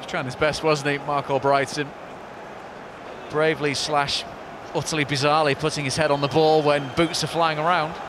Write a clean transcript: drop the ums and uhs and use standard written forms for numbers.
Trying his best, wasn't he, Marc Albrighton? Bravely / utterly bizarrely putting his head on the ball when boots are flying around.